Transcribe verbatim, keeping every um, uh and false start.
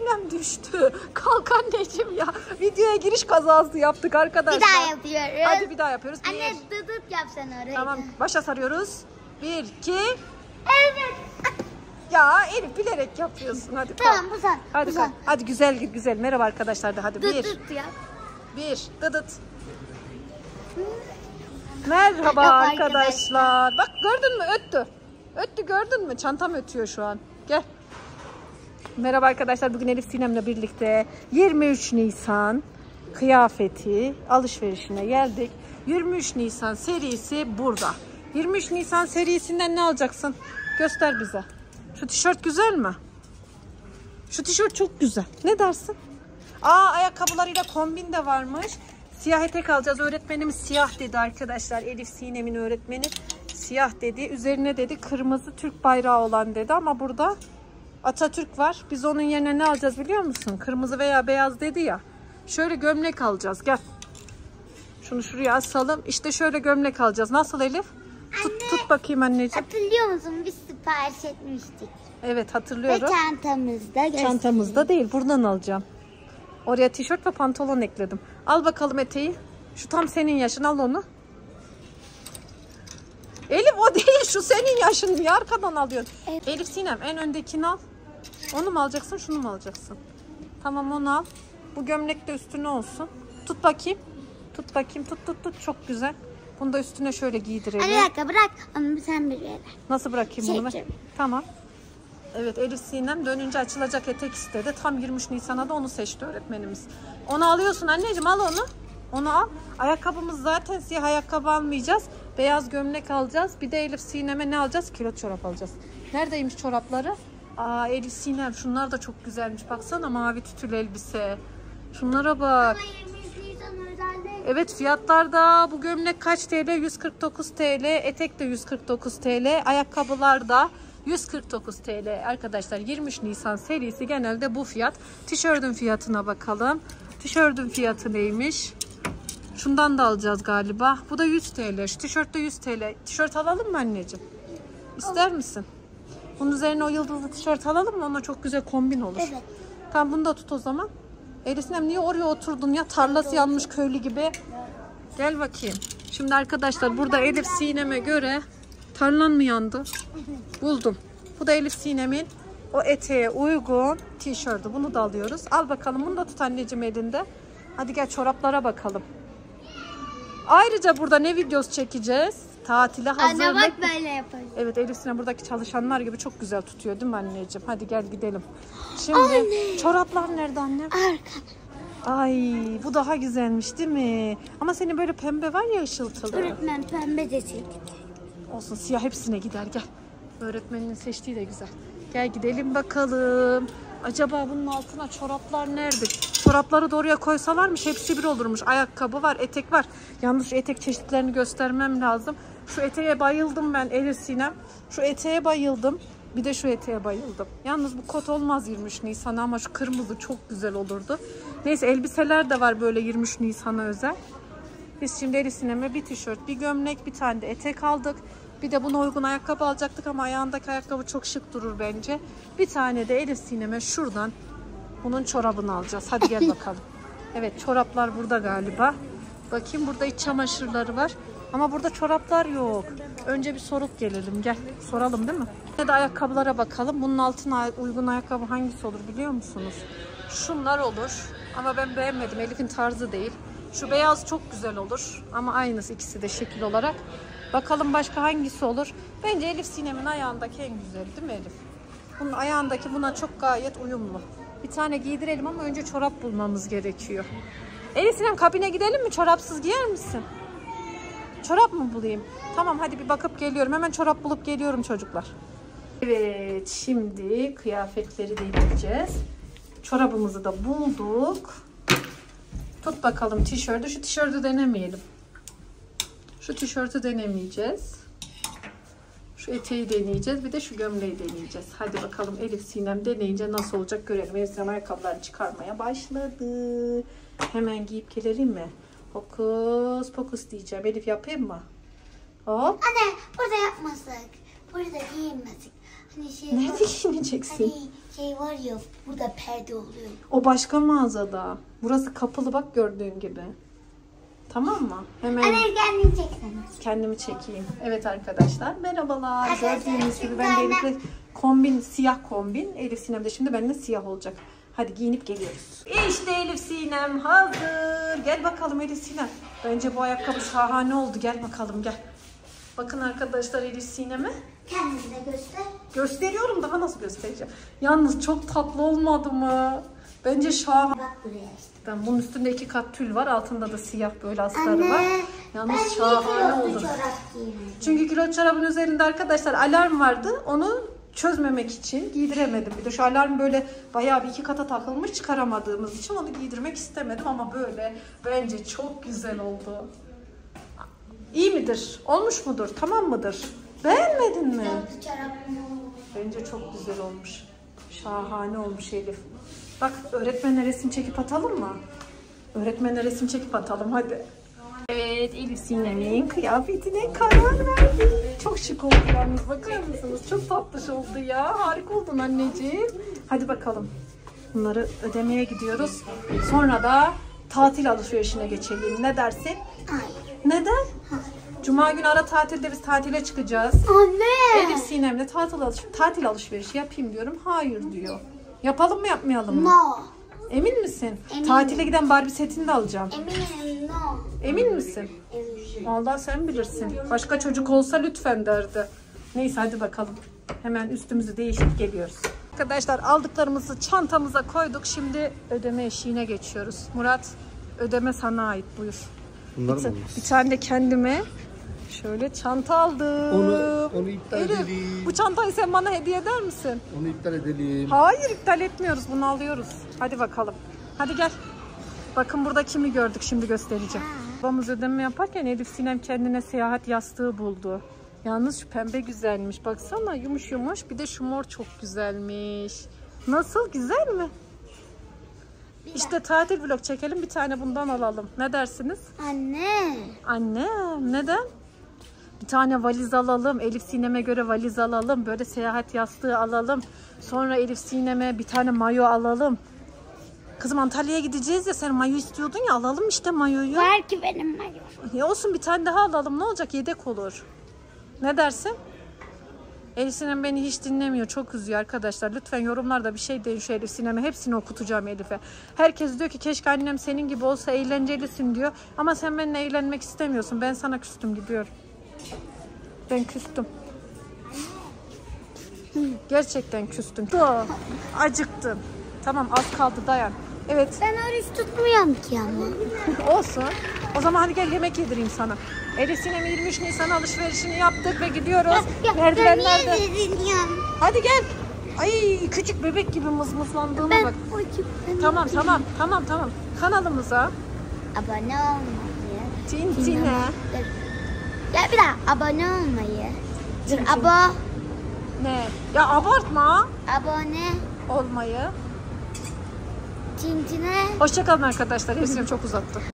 Sinem düştü. Kalk anneciğim ya. Videoya giriş kazası yaptık arkadaşlar. Bir daha yapıyoruz. Hadi bir daha yapıyoruz. Anne bir. dıdıt yapsana orayı. Tamam, başa sarıyoruz. Bir, iki. Evet. Ya Elif bilerek yapıyorsun. Hadi Tamam kalk. bu sen. Hadi bu kalk. sen. Hadi güzel güzel. Merhaba arkadaşlar da hadi. Bir. Dıdıt yap. Bir. Dıdıt. Merhaba Merhaba arkadaşlar. Bak gördün mü öttü. Öttü gördün mü? Çantam ötüyor şu an. Gel. Merhaba arkadaşlar. Bugün Elif Sinem'le birlikte yirmi üç Nisan kıyafeti alışverişine geldik. yirmi üç Nisan serisi burada. yirmi üç Nisan serisinden ne alacaksın? Göster bize. Şu tişört güzel mi? Şu tişört çok güzel. Ne dersin? Aa, ayakkabılarıyla kombin de varmış. Siyah etek alacağız. Öğretmenimiz siyah dedi arkadaşlar. Elif Sinem'in öğretmeni siyah dedi. Üzerine dedi kırmızı Türk bayrağı olan dedi. Ama burada Atatürk var. Biz onun yerine ne alacağız biliyor musun? Kırmızı veya beyaz dedi ya. Şöyle gömlek alacağız. Gel. Şunu şuraya asalım. İşte şöyle gömlek alacağız. Nasıl Elif? Tut, Anne, tut bakayım anneciğim. hatırlıyor musun? Biz sipariş etmiştik. Evet Ve hatırlıyorum. çantamızda göster. Çantamızda değil. Buradan alacağım. Oraya tişört ve pantolon ekledim. Al bakalım eteği. Şu tam senin yaşın, al onu. Elif o değil, şu senin yaşın. Niye arkadan alıyorsun? Evet. Elif Sinem en öndekini al. Onu mu alacaksın, şunu mu alacaksın? Tamam onu al. Bu gömlek de üstüne olsun. Tut bakayım. Tut bakayım. Tut tut tut. Çok güzel. Bunu da üstüne şöyle giydirelim. Anne bir dakika bırak. Onu sen bir yere. Nasıl bırakayım bunu? ben? Çekeceğim. Tamam. Evet Elif Sinem dönünce açılacak etek istedi. Tam yirmi üç Nisan'a da onu seçti öğretmenimiz. Onu alıyorsun anneciğim, al onu. Onu al. Ayakkabımız zaten siyah ayakkabı almayacağız. Beyaz gömlek alacağız. Bir de Elif Sinem'e ne alacağız? Kilot çorap alacağız. Neredeymiş çorapları? Aa Elif Sinem şunlar da çok güzelmiş. Baksana mavi tütülü elbise. Şunlara bak. Evet fiyatlar da bu gömlek kaç T L? yüz kırk dokuz T L. Etek de yüz kırk dokuz T L. Ayakkabılar da yüz kırk dokuz T L. Arkadaşlar yirmi üç Nisan serisi genelde bu fiyat. Tişörtün fiyatına bakalım. Tişörtün fiyatı neymiş? Şundan da alacağız galiba. Bu da yüz T L. Şu tişört de yüz T L. Tişört alalım mı anneciğim? İster misin? Bunun üzerine o yıldızlı tişört alalım mı? Onunla çok güzel kombin olur. Evet. Tamam bunu da tut o zaman. Elif Sinem niye oraya oturdun ya? Tarlası yanmış köylü gibi. Gel bakayım. Şimdi arkadaşlar burada Elif Sinem'e göre tarlan mı yandı? Buldum. Bu da Elif Sinem'in o eteğe uygun tişörtü. Bunu da alıyoruz. Al bakalım. Bunu da tut anneciğim elinde. Hadi gel çoraplara bakalım. Ayrıca burada ne videosu çekeceğiz? Tatile hazırlık. Anne bak böyle yaparız. Evet Elif Sinem buradaki çalışanlar gibi çok güzel tutuyor değil mi anneciğim? Hadi gel gidelim. Şimdi Anne. çoraplar nerede annem? Arkada. Ay bu daha güzelmiş değil mi? Ama senin böyle pembe var ya ışıltılı. Öğretmen pembe de çekti. Olsun siyah hepsine gider gel. Öğretmeninin seçtiği de güzel. Gel gidelim bakalım. Acaba bunun altına çoraplar nerede? Çorapları da oraya koysalarmış hepsi bir olurmuş. Ayakkabı var, etek var. Yalnız şu etek çeşitlerini göstermem lazım. Şu eteğe bayıldım ben Elif Sinem. Şu eteğe bayıldım. Bir de şu eteğe bayıldım. Yalnız bu kot olmaz yirmi üç Nisan'a ama şu kırmızı çok güzel olurdu. Neyse elbiseler de var böyle yirmi üç Nisan'a özel. Biz şimdi Elif Sinem'e bir tişört, bir gömlek, bir tane de etek aldık. Bir de buna uygun ayakkabı alacaktık ama ayağındaki ayakkabı çok şık durur bence. Bir tane de Elif Sinem'e şuradan bunun çorabını alacağız. Hadi gel bakalım. Evet çoraplar burada galiba. Bakayım burada iç çamaşırları var. Ama burada çoraplar yok. Önce bir sorup gelelim. Gel soralım değil mi? Ya da ayakkabılara bakalım. Bunun altına uygun ayakkabı hangisi olur biliyor musunuz? Şunlar olur. Ama ben beğenmedim. Elif'in tarzı değil. Şu beyaz çok güzel olur. Ama aynısı ikisi de şekil olarak. Bakalım başka hangisi olur? Bence Elif Sinem'in ayağındaki en güzel değil mi Elif? Bunun ayağındaki buna çok gayet uyumlu. Bir tane giydirelim ama önce çorap bulmamız gerekiyor. Elif Sinem kabine gidelim mi? Çorapsız giyer misin? Çorap mı bulayım? Tamam hadi bir bakıp geliyorum. Hemen çorap bulup geliyorum çocuklar. Evet şimdi kıyafetleri deneyeceğiz. Çorabımızı da bulduk. Tut bakalım tişörtü. Şu tişörtü denemeyelim. Şu tişörtü denemeyeceğiz. Şu eteği deneyeceğiz. Bir de şu gömleği deneyeceğiz. Hadi bakalım Elif Sinem deneyince nasıl olacak görelim. Elif Sinem ayakkabılarını çıkarmaya başladı. Hemen giyip gelelim mi? Fokus fokus diyeceğim. Elif yapayım mı? Hop. Anne burada yapmasak. Burada giyinmesek. Hani şey Nerede giyineceksin? Hani şey var ya, burada perde oluyor. O başka mağazada. Burası kapalı bak gördüğün gibi. Tamam mı? Hemen Anne kendini çeksene. kendimi çekeyim. Evet arkadaşlar merhabalar. Arkadaşlar, Gördüğünüz gibi bir ben de tane- Elif'le kombin, siyah kombin. Elif Sinem de şimdi benimle siyah olacak. Hadi giyinip geliyoruz. İşte Elif Sinem hazır. Gel bakalım Elif Sinem. Bence bu ayakkabı şahane oldu. Gel bakalım gel. Bakın arkadaşlar Elif Sinem'e. Kendini de göster. Gösteriyorum, daha nasıl göstereceğim. Yalnız çok tatlı olmadı mı? Bence şahane. Bak buraya işte. Ben bunun üstünde iki kat tül var. Altında da siyah böyle astarı Anne, var. Ben Yalnız niye şahane kilotlu oldu. çorap giymedim? Çünkü külot çorabın üzerinde arkadaşlar alarm vardı. Onu çözmemek için giydiremedim. Bir de şu alarm böyle bayağı bir iki kata takılmış, çıkaramadığımız için onu giydirmek istemedim ama böyle bence çok güzel oldu. İyi midir? Olmuş mudur? Tamam mıdır? Beğenmedin mi? Kilotlu çorap mı? Bence çok güzel olmuş. Şahane olmuş Elif. Bak öğretmenle resim çekip atalım mı? Öğretmenle resim çekip atalım hadi. Evet Elif Sinem'in kıyafetine karar verdi. Çok şık oldu yalnız, bakar mısınız? Çok tatlış oldu ya. Harika oldun anneciğim. Hadi bakalım. Bunları ödemeye gidiyoruz. Sonra da tatil alışverişine geçelim. Ne dersin? Hayır. Neden? Cuma günü ara tatilde biz tatile çıkacağız. Anne. Elif Sinem'le tatil, alış tatil alışverişi yapayım diyorum. Hayır diyor. Yapalım mı yapmayalım mı? No. Emin misin? Eminim. Tatile giden Barbie setini de alacağım. Eminim no. Emin misin? Eminim. Vallahi sen bilirsin. Başka çocuk olsa lütfen derdi. Neyse hadi bakalım. Hemen üstümüzü değişip geliyoruz. Arkadaşlar aldıklarımızı çantamıza koyduk. Şimdi ödeme eşiğine geçiyoruz. Murat, ödeme sana ait, buyur. Bunlar Bir, mı ta- olmuş? bir tane de kendime şöyle çanta aldım. Onu- onu iptal Elif, edelim. bu çantayı sen bana hediye eder misin? Onu iptal edelim. Hayır, iptal etmiyoruz. Bunu alıyoruz. Hadi bakalım. Hadi gel. Bakın burada kimi gördük, şimdi göstereceğim. Babamız ödeme yaparken Elif Sinem kendine seyahat yastığı buldu. Yalnız şu pembe güzelmiş. Baksana yumuş yumuş. Bir de şu mor çok güzelmiş. Nasıl, güzel mi? İşte tatil vlog çekelim, bir tane bundan alalım. Ne dersiniz? Anne. Annem, neden? Bir tane valiz alalım. Elif Sinem'e göre valiz alalım. Böyle seyahat yastığı alalım. Sonra Elif Sinem'e bir tane mayo alalım. Kızım Antalya'ya gideceğiz ya, sen mayo istiyordun ya, alalım işte mayoyu. Var ki benim mayo. Ya olsun, bir tane daha alalım, ne olacak, yedek olur. Ne dersin? Elif Sinem beni hiç dinlemiyor, çok üzüyor arkadaşlar. Lütfen yorumlarda bir şey deyin şu Elif Sinem'e, hepsini okutacağım Elif'e. Herkes diyor ki keşke annem senin gibi olsa, eğlencelisin diyor. Ama sen benimle eğlenmek istemiyorsun, ben sana küstüm, gidiyorum. Ben küstüm. Gerçekten küstüm. Acıktım. Tamam, az kaldı, dayan. Evet. Ben oruç tutmuyorum ki ama. Olsun. O zaman hadi gel yemek yedireyim sana. Elif Sinem yirmi üç Nisan alışverişini yaptık ve gidiyoruz. Merdivenlerde. Ben niye dedin? Hadi gel. Ay küçük bebek gibi mızmızlandığına Ben bak. oruç Tamam tamam tamam tamam. Kanalımıza abone olmayı. Tintine. Ya bir daha abone olmayı. Dur Tin tin. abo. Ne? Ya abartma Abone. olmayı. Tintine. Hoşçakalın arkadaşlar. Elif Sinem çok uzattı.